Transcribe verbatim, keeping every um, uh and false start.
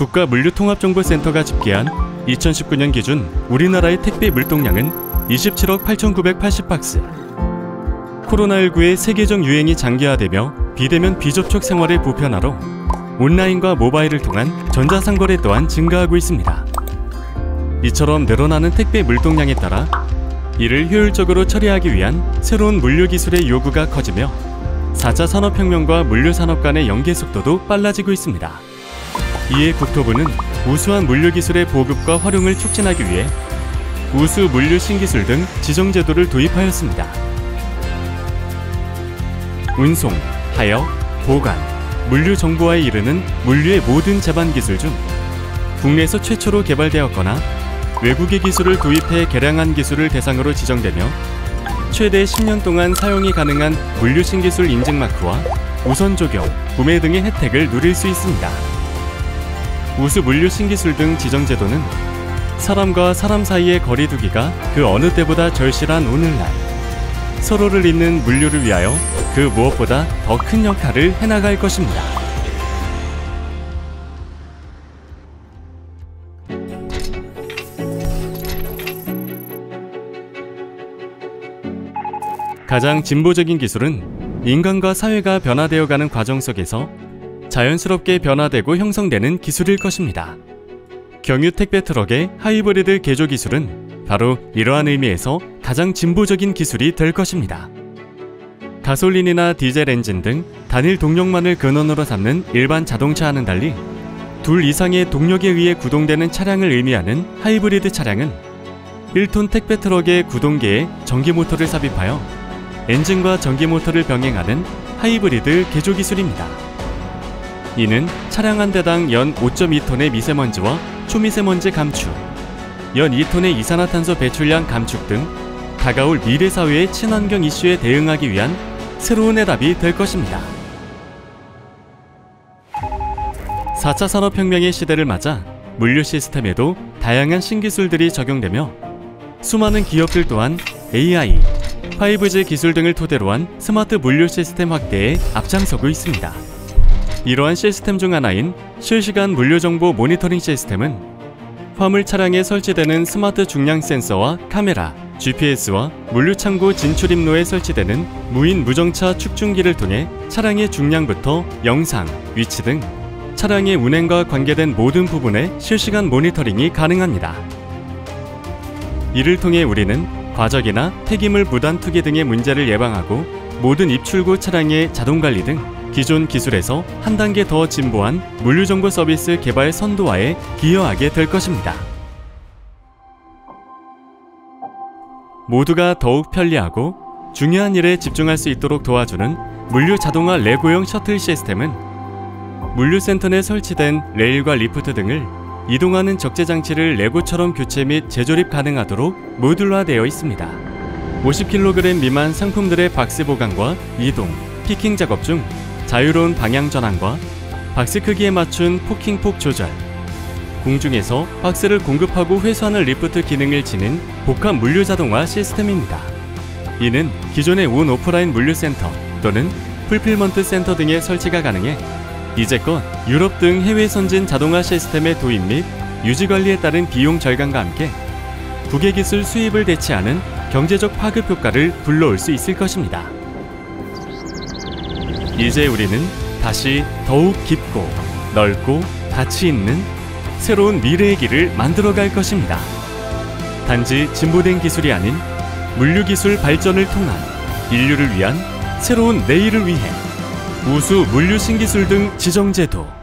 국가물류통합정보센터가 집계한 이천십구 년 기준 우리나라의 택배 물동량은 이십칠억 팔천구백팔십 박스. 코로나십구의 세계적 유행이 장기화되며 비대면 비접촉 생활의 보편화로 온라인과 모바일을 통한 전자상거래 또한 증가하고 있습니다. 이처럼 늘어나는 택배 물동량에 따라 이를 효율적으로 처리하기 위한 새로운 물류 기술의 요구가 커지며 사 차 산업혁명과 물류산업 간의 연계 속도도 빨라지고 있습니다. 이에 국토부는 우수한 물류 기술의 보급과 활용을 촉진하기 위해 우수 물류 신기술 등 지정제도를 도입하였습니다. 운송, 하역, 보관, 물류 정보화에 이르는 물류의 모든 제반 기술 중 국내에서 최초로 개발되었거나 외국의 기술을 도입해 개량한 기술을 대상으로 지정되며 최대 십 년 동안 사용이 가능한 물류 신기술 인증 마크와 우선 적용, 구매 등의 혜택을 누릴 수 있습니다. 우수 물류 신기술 등 지정제도는 사람과 사람 사이의 거리 두기가 그 어느 때보다 절실한 오늘날 서로를 잇는 물류를 위하여 그 무엇보다 더 큰 역할을 해나갈 것입니다. 가장 진보적인 기술은 인간과 사회가 변화되어가는 과정 속에서 자연스럽게 변화되고 형성되는 기술일 것입니다. 경유 택배 트럭의 하이브리드 개조 기술은 바로 이러한 의미에서 가장 진보적인 기술이 될 것입니다. 가솔린이나 디젤 엔진 등 단일 동력만을 근원으로 삼는 일반 자동차와는 달리 둘 이상의 동력에 의해 구동되는 차량을 의미하는 하이브리드 차량은 일 톤 택배 트럭의 구동계에 전기 모터를 삽입하여 엔진과 전기 모터를 병행하는 하이브리드 개조 기술입니다. 이는 차량 한 대당 연 오 점 이 톤의 미세먼지와 초미세먼지 감축, 연 이 톤의 이산화탄소 배출량 감축 등 다가올 미래 사회의 친환경 이슈에 대응하기 위한 새로운 해답이 될 것입니다. 사 차 산업혁명의 시대를 맞아 물류 시스템에도 다양한 신기술들이 적용되며 수많은 기업들 또한 에이아이, 파이브 지 기술 등을 토대로 한 스마트 물류 시스템 확대에 앞장서고 있습니다. 이러한 시스템 중 하나인 실시간 물류정보 모니터링 시스템은 화물 차량에 설치되는 스마트 중량 센서와 카메라, 지피에스와 물류창고 진출입로에 설치되는 무인 무정차 축중기를 통해 차량의 중량부터 영상, 위치 등 차량의 운행과 관계된 모든 부분의 실시간 모니터링이 가능합니다. 이를 통해 우리는 과적이나 폐기물 무단 투기 등의 문제를 예방하고 모든 입출구 차량의 자동관리 등 기존 기술에서 한 단계 더 진보한 물류정보 서비스 개발 선도화에 기여하게 될 것입니다. 모두가 더욱 편리하고 중요한 일에 집중할 수 있도록 도와주는 물류 자동화 레고형 셔틀 시스템은 물류센터 내 설치된 레일과 리프트 등을 이동하는 적재 장치를 레고처럼 교체 및 재조립 가능하도록 모듈화되어 있습니다. 오십 킬로그램 미만 상품들의 박스 보관과 이동, 피킹 작업 중 자유로운 방향 전환과 박스 크기에 맞춘 포킹폭 조절, 공중에서 박스를 공급하고 회수하는 리프트 기능을 지닌 복합 물류 자동화 시스템입니다. 이는 기존의 온 오프라인 물류센터 또는 풀필먼트 센터 등의 설치가 가능해 이제껏 유럽 등 해외 선진 자동화 시스템의 도입 및 유지관리에 따른 비용 절감과 함께 국외기술 수입을 대체하는 경제적 파급 효과를 불러올 수 있을 것입니다. 이제 우리는 다시 더욱 깊고 넓고 가치 있는 새로운 미래의 길을 만들어갈 것입니다. 단지 진보된 기술이 아닌 물류기술 발전을 통한 인류를 위한 새로운 내일을 위해 우수 물류 신기술 등 지정제도